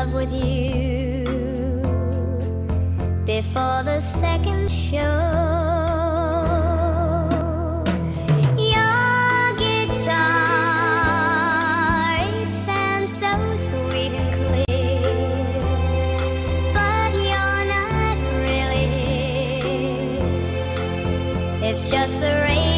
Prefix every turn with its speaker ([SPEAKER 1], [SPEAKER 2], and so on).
[SPEAKER 1] love with you before the second show. Your guitar, it sounds so sweet and clear, but you're not really here. It's just the rain